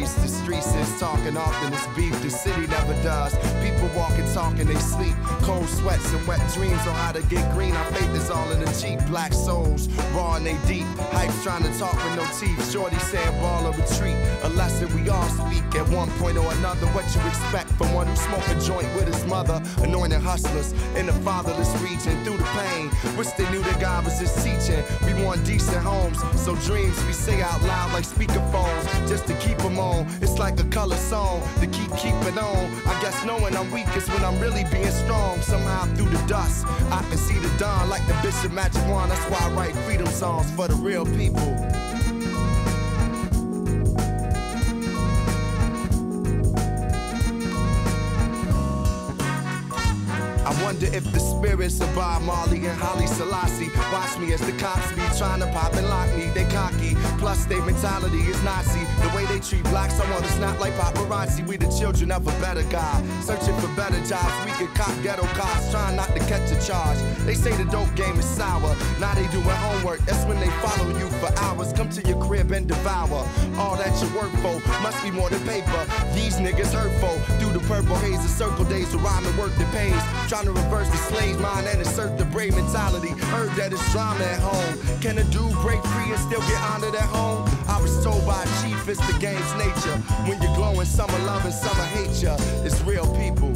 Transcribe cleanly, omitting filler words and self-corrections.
peace. The streets is talking often, it's beef. The city never does. People walking, talking, they sleep. Cold sweats and wet dreams on how to get green. Our faith is all in the Jeep. Black souls, raw and they deep. Hype's trying to talk with no teeth. Shorty saying ball or retreat. A lesson we all speak at one point or another. What you expect from one who smoked a joint with his mother? Anointed hustlers in the fatherless region. Through the pain, wish they knew that God was just teaching. We want decent homes, so dreams we say out loud like speakerphones, just to keep them on. It's like a color song to keep keeping on. I guess knowing I'm weak is when I'm really being strong. Somehow through the dust, I can see the dawn like the Bishop Magic Wand. That's why I write freedom songs for the real people. I wonder if the spirits of Bob Marley and Haile Selassie watch me as the cops be trying to pop and lock me. They cocky, plus their mentality is Nazi. The way they treat blacks, I want to snap like paparazzi. We the children of a better God, searching for better jobs. We could cop ghetto cops, trying not to catch a charge. They say the dope game is sour, now they doing homework. That's when they follow you for hours. Come to your crib and devour all that you work for. Must be more than paper. These niggas hurtful. Through the purple haze, the circle days of rhyme and work that pays. Trying to reverse the slave's mind and assert the brave mentality. Heard that it's drama at home. Can a dude break free and still get honored at home? I was told by a chief it's the game's nature. When you're glowing, some are loving, some are hate ya. It's real people.